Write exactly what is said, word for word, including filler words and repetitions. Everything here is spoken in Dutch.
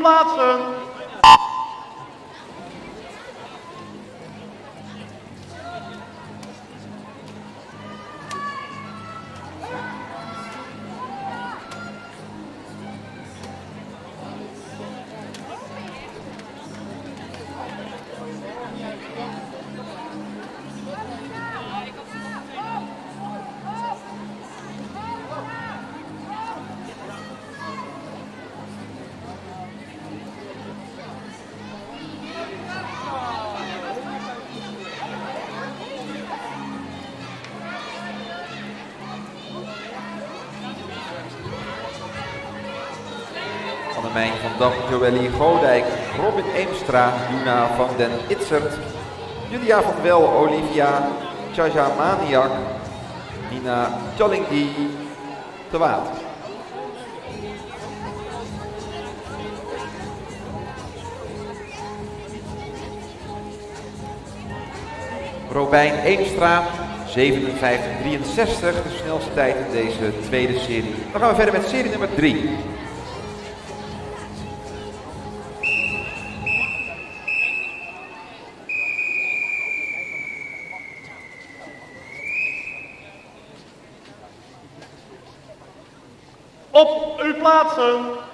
plaatsen. Annemijn van Dam, Joëlie Godijk, Robin Eemstra, Juna van den Itzert, Julia van Wel, Olivia Chaja Maniak, Nina Chalingdi te Waard. Robijn Eemstra, zevenenvijftig drieënzestig, de snelste tijd in deze tweede serie. Dan gaan we verder met serie nummer drie. Op uw plaatsen.